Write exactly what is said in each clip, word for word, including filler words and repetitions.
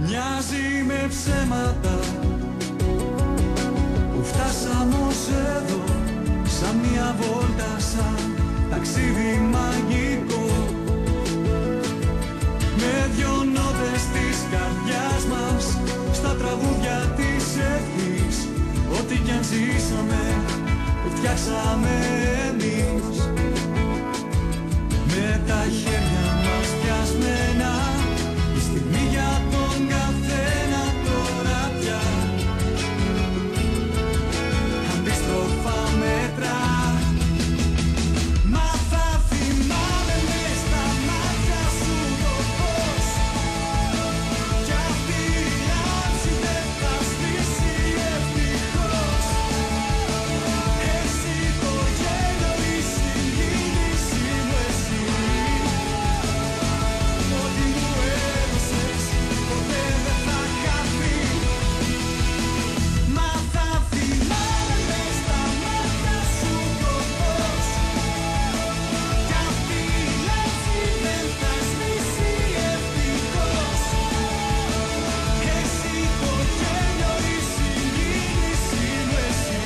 Μοιάζει με ψέματα που φτάσαμε ως εδώ, σαν μια βόλτα, σαν ταξίδι μαγικό, με δυο νότες της καρδιάς μας, στα τραγούδια της ευχής. Ό,τι κι αν ζήσαμε, το φτιάξαμε εμείς, με τα χέρια μας πιασμένα, η στιγμή για τον καθένα τώρα πια αντίστροφα μέτρα. Μα θα θυμάμαι μες στα μάτια σου το φως, κι αυτή η λάμψη δεν θα σβήσει ευτυχώς. Εσύ το γέλιο, η συγκίνηση μου εσύ, ό,τι μου έδωσες ποτέ δεν θα χαθεί. Μα θα θυμάμαι μες στα μάτια σου το φως, κι αυτή η λάμψη δεν θα σβήσει ευτυχώς. Εσύ το γέλιο, η συγκίνηση μου εσύ,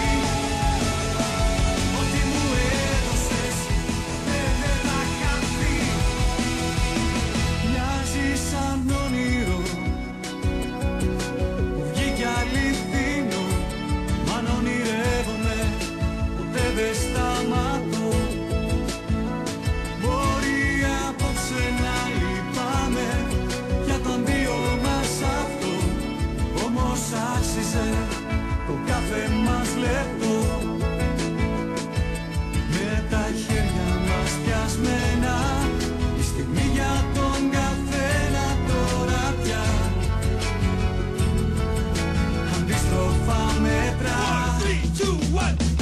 ό,τι μου έδωσες ποτέ δεν θα χαθεί. Μοιάζει σαν όνειρο που βγήκε αληθινό, μα αν ονειρεύομαι ποτέ δεν σταματώ. Μπορεί απόψε να λυπάμαι για τον δύο μας αυτό, όμως άξιζε το κάθε μας λεπτό, με τα χέρια μας πιασμένα, η στιγμή για τον καθένα τώρα πια αντίστροφα μέτρα. One, three, two, one.